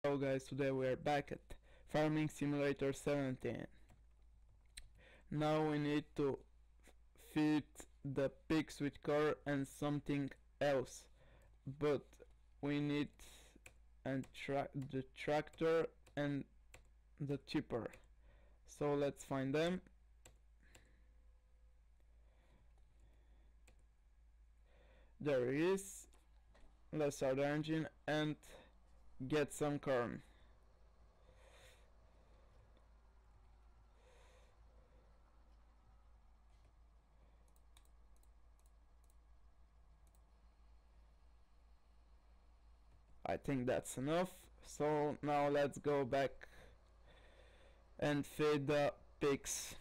Hello guys, today we are back at Farming Simulator 17. Now we need to feed the pigs with corn and something else, but we need the tractor and the chipper. So let's find them. There it is. Let's start the engine and get some corn. I think that's enough. So now let's go back and feed the pigs.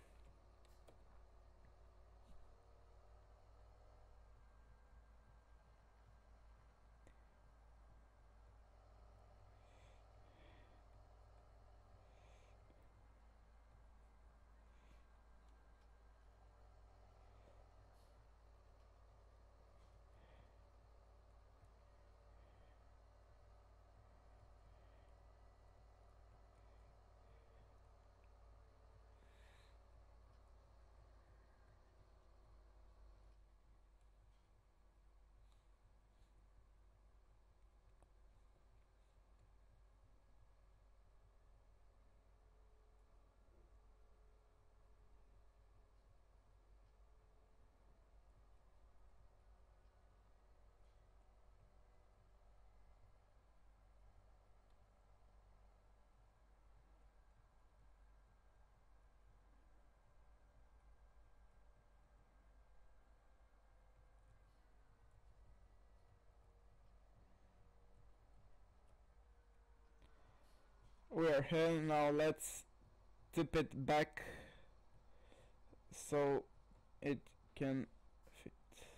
We are here now. Let's tip it back so it can fit.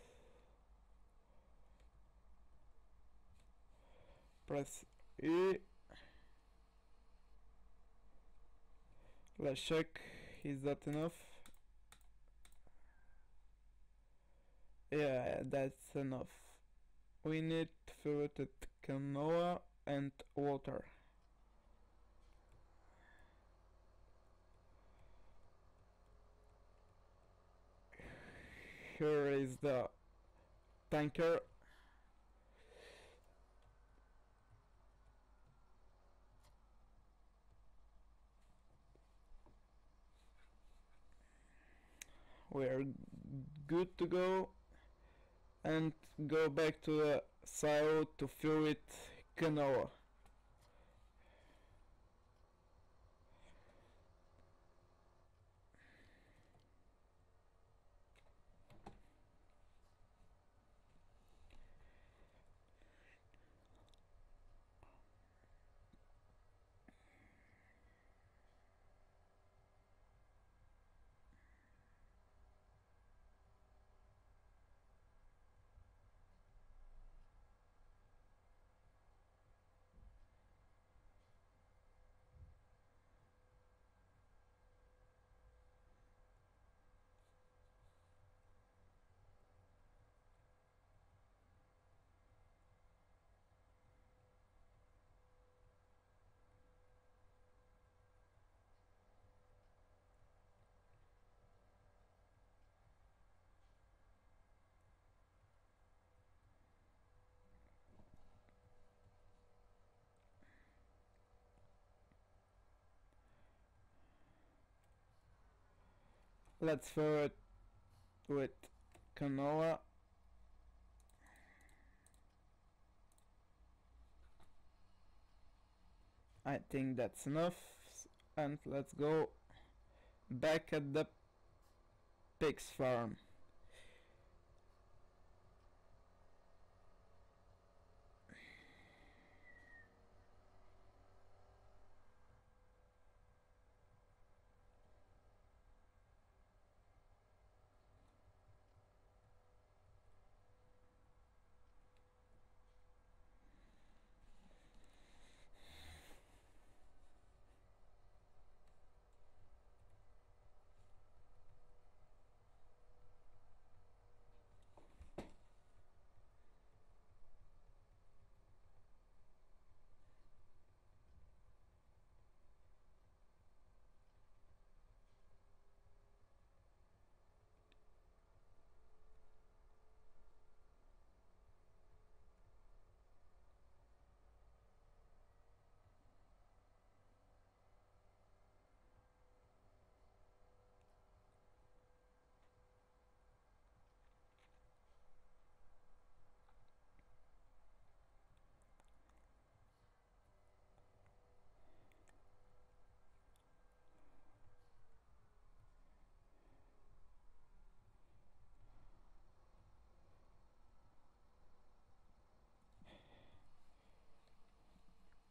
Press E. Let's check, is that enough? Yeah, that's enough. We need to fill it with canola and water. Here is the tanker. We're good to go, and go back to the silo to fill with canola. Let's fill it with canola. I think that's enough, and let's go back at the pig's farm.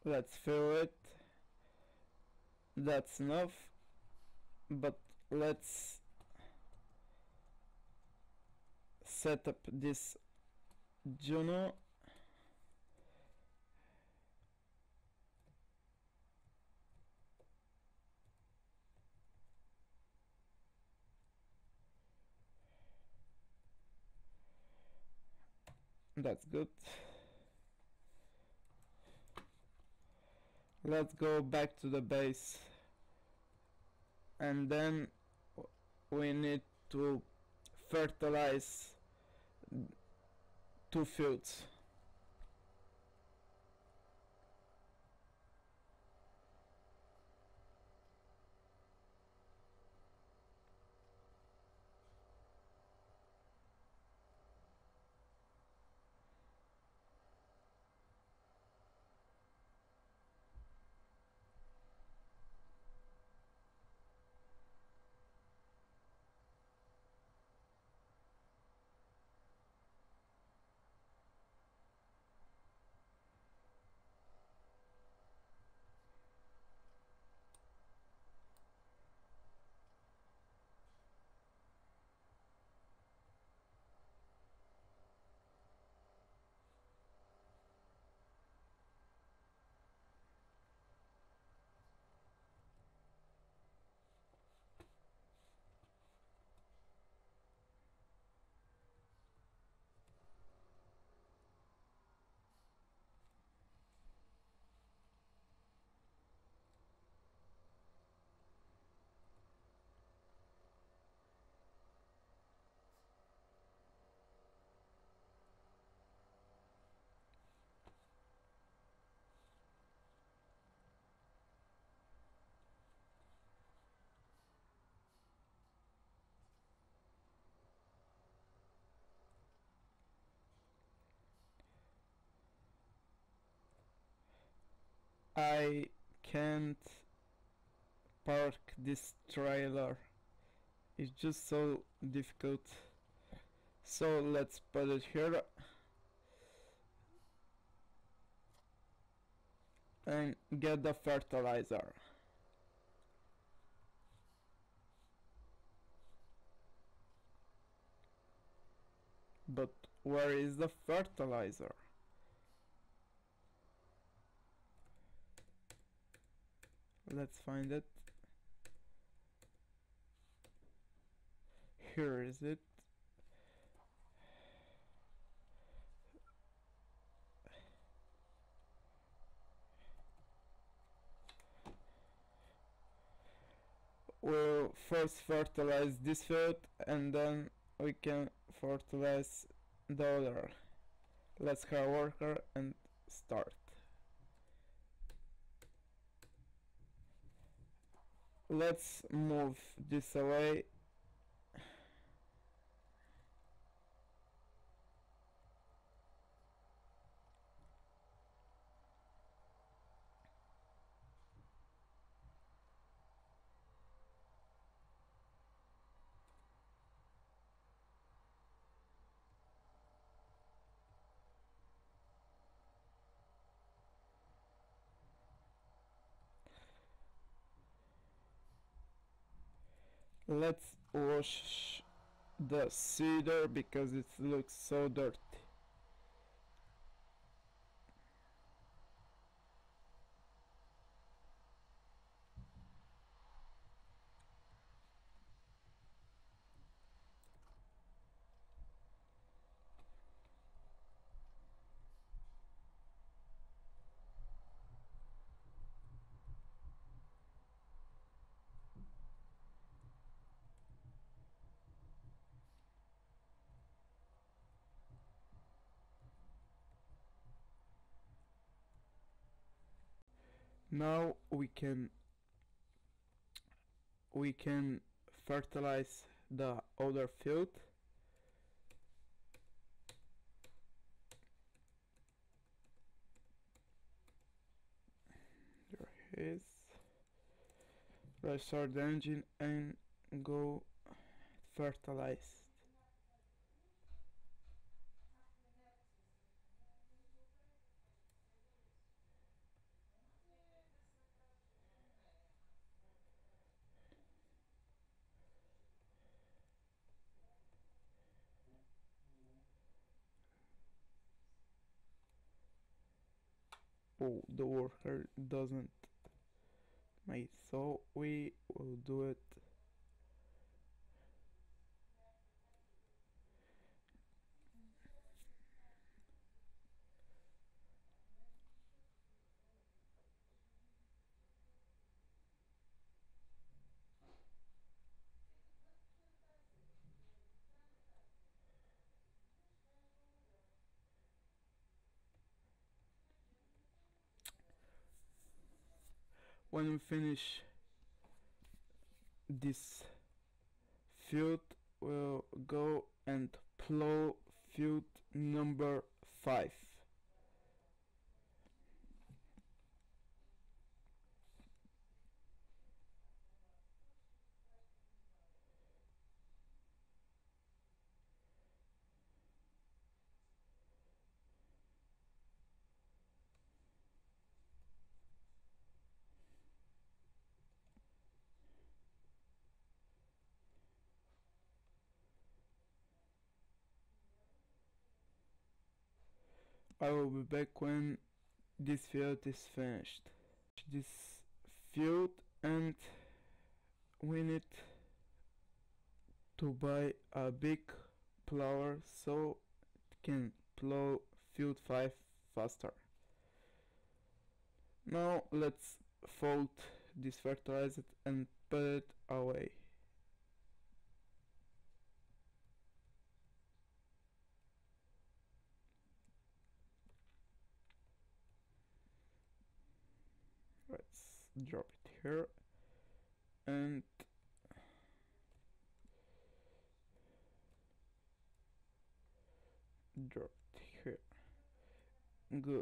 Let's fill it. That's enough, but let's set up this Juno. That's good. Let's go back to the base, and then we need to fertilize 2 fields. I can't park this trailer. It's just so difficult. So let's put it here and get the fertilizer. But where is the fertilizer? Let's find it. Here is it. We'll first fertilize this field and then we can fertilize the other. Let's hire a worker and start. Let's move this away. Let's wash the cedar because it looks so dirty. Now we can fertilize the other field. There it is. Restart the engine and go fertilize. Oh, the worker doesn't mate, so we will do it. When we finish this field, we'll go and plow field number 5. I will be back when this field is finished. This field, and we need to buy a big plower so it can plow field 5 faster. Now let's fold this fertilizer and put it away. Let's drop it here and drop it here. Good.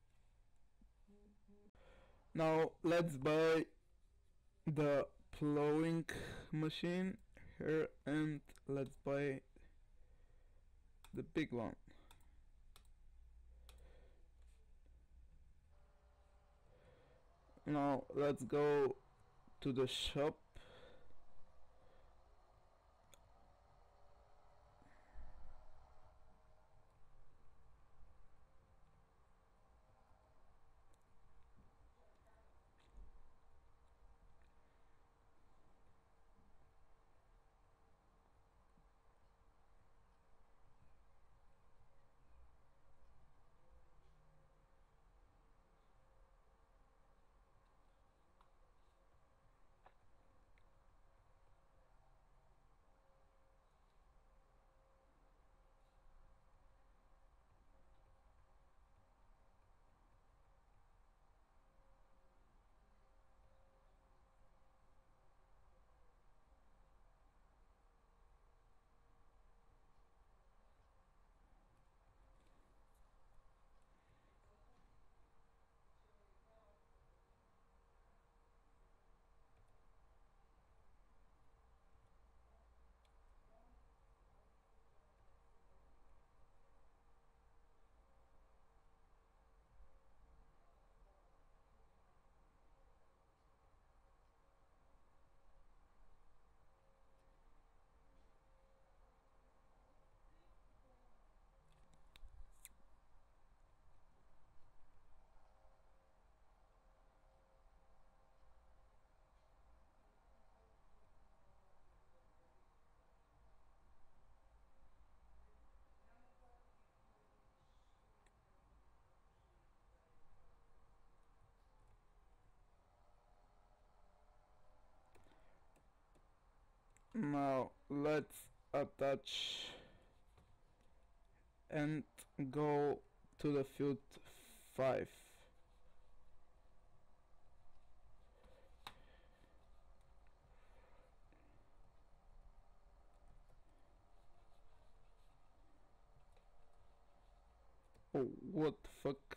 Now let's buy the plowing machine here, and let's buy the big one. Now let's go to the shop. Now let's attach and go to the field 5. Oh, what the fuck?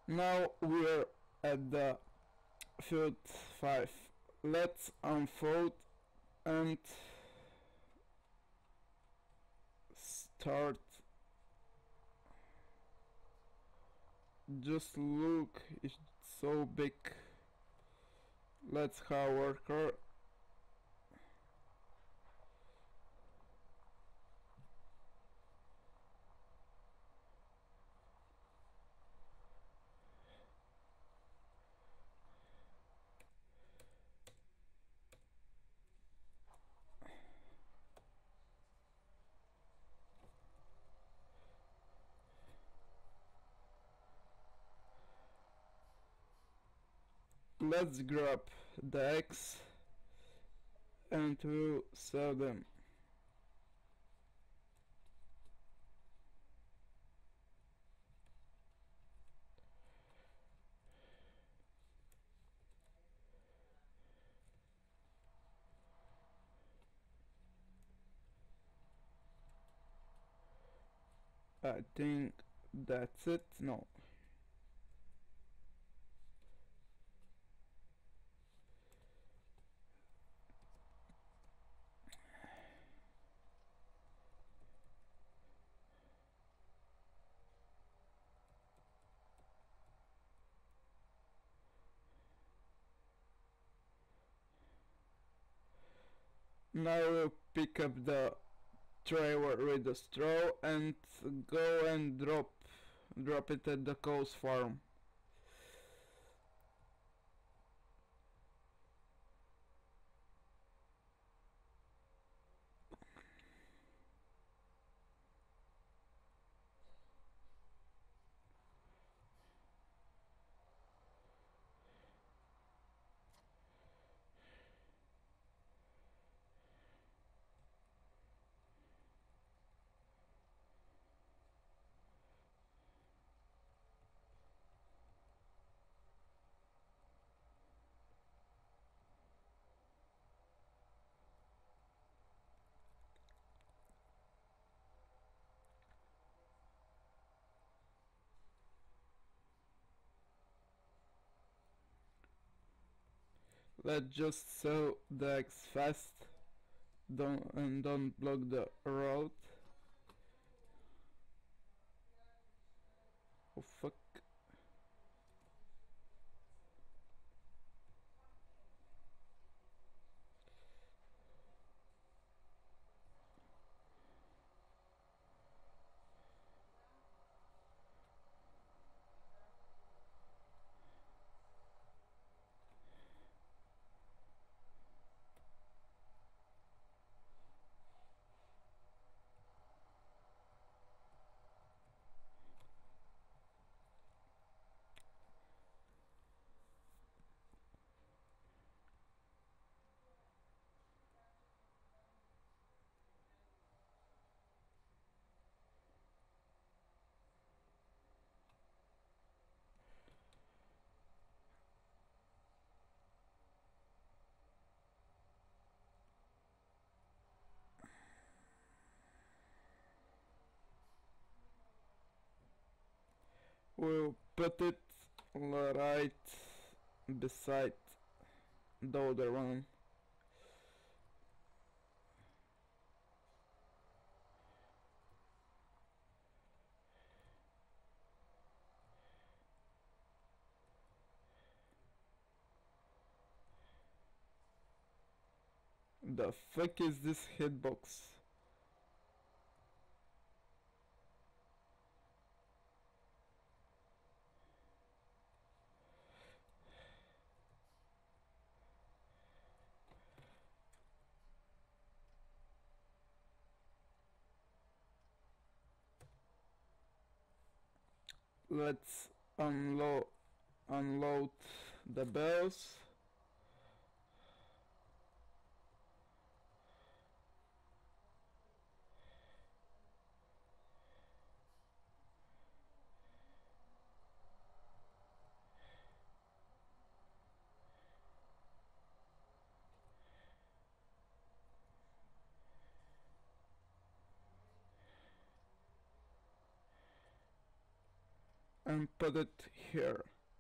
Now we're at the field 5. Let's unfold and start. Just look, it's so big. Let's have a worker. Let's grab the eggs and we'll sell them. I think that's it. No. Now we'll pick up the trailer with the straw and go and drop it at the cow's farm. Let's just sell the eggs fast. Don't block the road. Oh fuck. We'll put it right beside the other one. The fuck is this hitbox? Let's unload the bells. and put it here.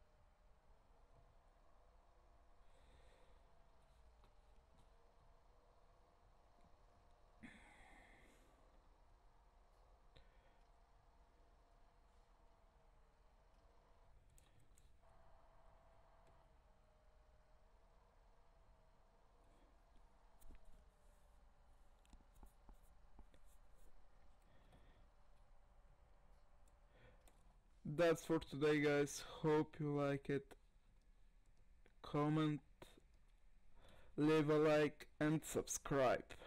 That's for today, guys. Hope you like it. Comment, leave a like and subscribe.